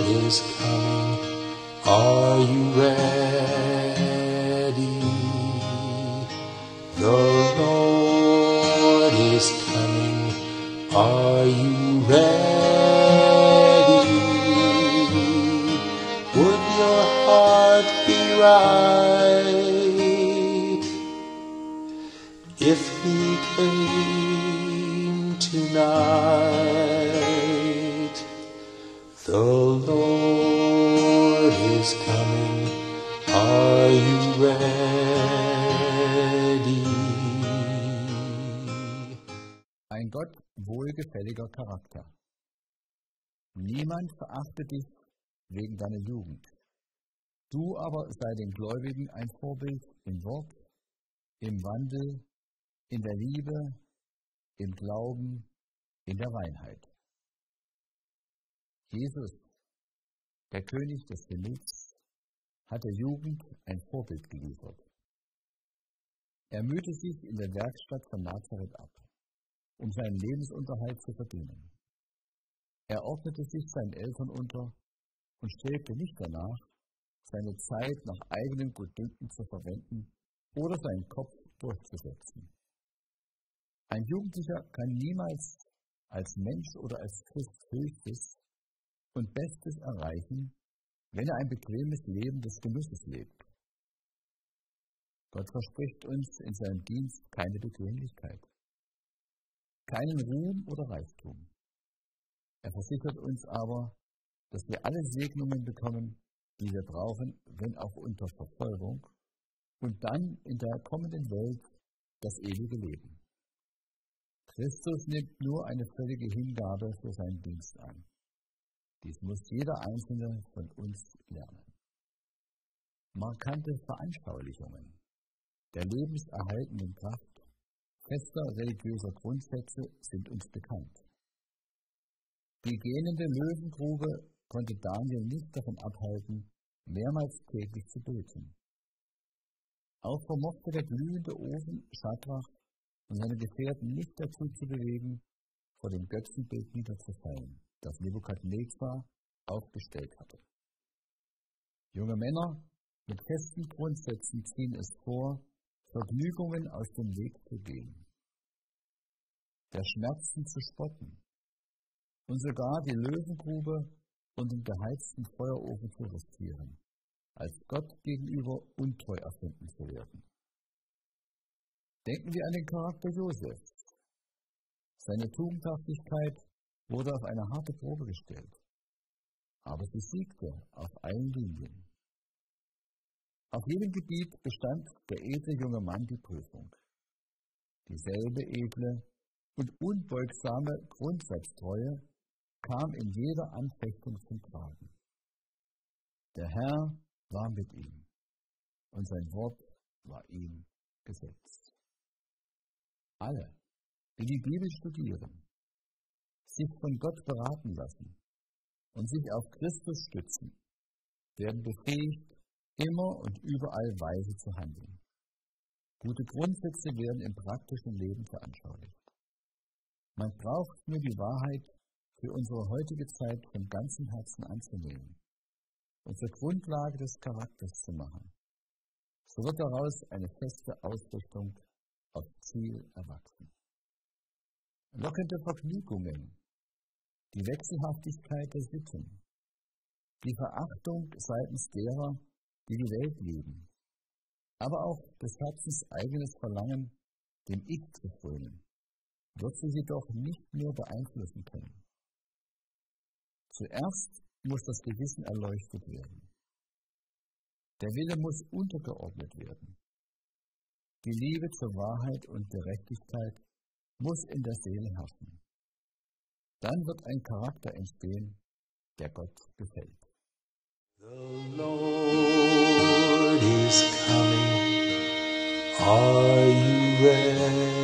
is coming. Are you ready? The Lord is coming. Are you ready? Would your heart be right if he came tonight? The Lord is coming. Are you ready? Ein Gott wohlgefälliger Charakter. Niemand verachte dich wegen deiner Jugend. Du aber sei den Gläubigen ein Vorbild im Wort, im Wandel, in der Liebe, im Glauben, in der Reinheit. Jesus, der König des Himmels, hat der Jugend ein Vorbild geliefert. Er mühte sich in der Werkstatt von Nazareth ab, um seinen Lebensunterhalt zu verdienen. Er ordnete sich seinen Eltern unter und strebte nicht danach, seine Zeit nach eigenem Gutdünken zu verwenden oder seinen Kopf durchzusetzen. Ein Jugendlicher kann niemals als Mensch oder als Christ Höchstes und Bestes erreichen, wenn er ein bequemes Leben des Genusses lebt. Gott verspricht uns in seinem Dienst keine Bequemlichkeit, keinen Ruhm oder Reichtum. Er versichert uns aber, dass wir alle Segnungen bekommen, die wir brauchen, wenn auch unter Verfolgung, und dann in der kommenden Welt das ewige Leben. Christus nimmt nur eine völlige Hingabe für seinen Dienst an. Dies muss jeder Einzelne von uns lernen. Markante Veranschaulichungen der lebenserhaltenden Kraft fester religiöser Grundsätze sind uns bekannt. Die gähnende Löwengrube konnte Daniel nicht davon abhalten, mehrmals täglich zu beten. Auch vermochte der glühende Ofen Schadrach und seine Gefährten nicht dazu zu bewegen, vor dem Götzenbild niederzufallen, das Nebukadnezar aufgestellt hatte. Junge Männer mit festen Grundsätzen ziehen es vor, Vergnügungen aus dem Weg zu gehen, der Schmerzen zu spotten und sogar die Löwengrube und den geheizten Feuerofen zu riskieren, als Gott gegenüber untreu erfunden zu werden. Denken wir an den Charakter Josefs. Seine Tugendhaftigkeit wurde auf eine harte Probe gestellt, aber sie siegte auf allen Linien. Auf jedem Gebiet bestand der edle junge Mann die Prüfung. Dieselbe edle und unbeugsame Grundsatztreue kam in jeder Anfechtung zum Tragen. Der Herr war mit ihm und sein Wort war ihm Gesetz. Alle, die die Bibel studieren, sich von Gott beraten lassen und sich auf Christus stützen, werden befähigt, immer und überall weise zu handeln. Gute Grundsätze werden im praktischen Leben veranschaulicht. Man braucht nur die Wahrheit für unsere heutige Zeit von ganzem Herzen anzunehmen und zur Grundlage des Charakters zu machen. So wird daraus eine feste Ausrichtung auf Ziel erwachsen. Lockende Vergnügungen, die Wechselhaftigkeit der Sitten, die Verachtung seitens derer, die die Welt lieben, aber auch des Herzens eigenes Verlangen, dem Ich zu frönen, wird sie jedoch nicht mehr beeinflussen können. Zuerst muss das Gewissen erleuchtet werden. Der Wille muss untergeordnet werden. Die Liebe zur Wahrheit und Gerechtigkeit muss in der Seele herrschen. Dann wird ein Charakter entstehen, der Gott gefällt. The Lord is coming. Are you ready?